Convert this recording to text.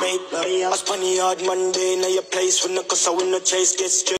I spun the hard Monday, now your place when the cause I win no chase, get straight.